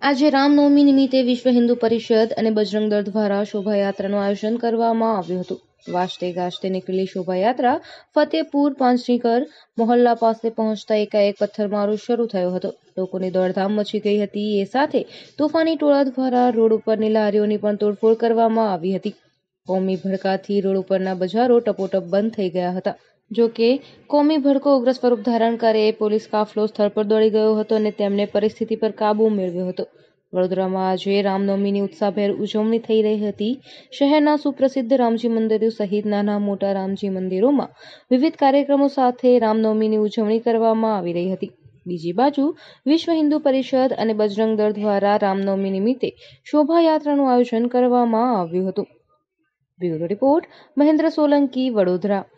આજે રામનવમી નિમિત્તે વિશ્વ હિન્દુ પરિષદ અને બજરંગ દળ દ્વારા શોભાયાત્રાનું આયોજન કરવામાં આવ્યું હતું. વાજતે ગાજતે નીકળેલી શોભાયાત્રા ફતેપુર પાંચનીકર મોહલ્લા પાસે પહોંચતા એકાએક પથ્થરમારો શરૂ થયો હતો. લોકોની દોડધામ મચી ગઈ હતી. એ સાથે તોફાની ટોળા દ્વારા રોડ ઉપરની લારીઓની પણ તોડફોડ કરવામાં આવી હતી. કોમી ભડકાથી રોડ ઉપરના બજારો ટપોટપ બંધ થઈ ગયા હતા. જોકે કોમી ભડકો ઉગ્ર સ્વરૂપ ધારણ કરે પોલીસ કાફલો સ્થળ પર દોડી ગયો હતો અને તેમણે પરિસ્થિતિ પર કાબુ મેળવ્યો હતો. વડોદરામાં આજે રામનવમીની ઉત્સાહભેર ઉજવણી થઈ રહી હતી. શહેરના સુપ્રસિદ્ધ રામજી મંદિરો સહિત નાના મોટા રામજી મંદિરોમાં વિવિધ કાર્યક્રમો સાથે રામનવમીની ઉજવણી કરવામાં આવી રહી હતી. બીજી બાજુ વિશ્વ હિન્દુ પરિષદ અને બજરંગ દળ દ્વારા રામનવમી નિમિત્તે શોભાયાત્રાનું આયોજન કરવામાં આવ્યું હતું. Bureau report Mahendra Solanki, Vadodara.